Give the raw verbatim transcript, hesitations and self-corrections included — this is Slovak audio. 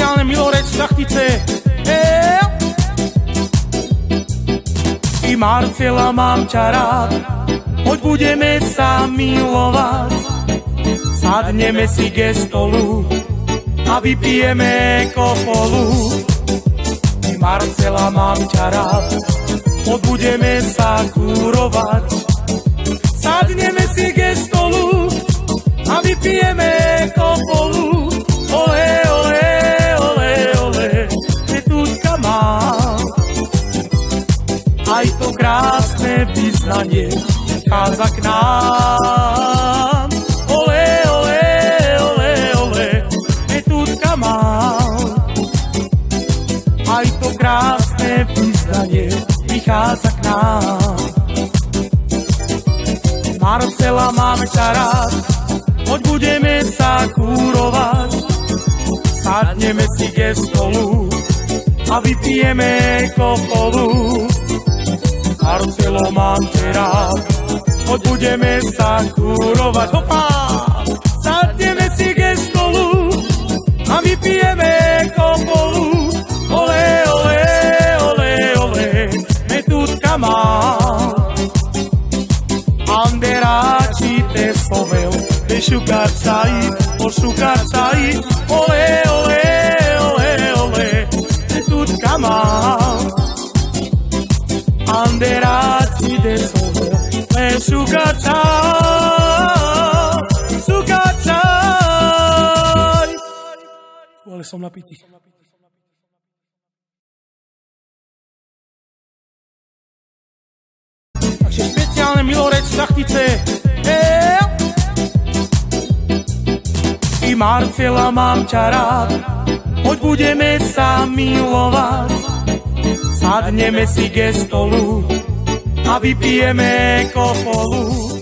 špeciálne milorec šľachtice. Eee! Ty Marcela, mám ťa rád, poď budeme sa milovať. Sadneme si ke stolu a vypijeme kopolu. Ty Marcela, mám ťa rád, poď budeme sa kúrovať. Sadneme si ke stolu a vypijeme kopolu. Ole, ole, ole, ole, Petúška má aj to krásne vyznanie chádza k nám. Ole, ole, ole, ole, Petúška má aj to krásne vyznanie prichádza k nám. Marcela, mám ťa rád, poď budeme sa kúrovať. Sadneme si ke stolu a vypijeme kopolu. Marcelo, mám ťa rád, poď budeme sa kúrovať. Hopa! Sadneme si ke stolu a vypijeme kopolu. Ole, ole, ole, ole, Petúška má. Anderáči te spovel, šukar čaj, pošukar čaj. Ole, ole, ole, ole, Petúška má. Anderáči te spovel, šukar čaj, šukar čaj. Ale som napitý. Takže špeciálne milorec šľachtice. Eee! Ty Marcela, mám ťa rád, poď budeme sa milovať. Sadneme si ke stolu a vypijeme kopolu.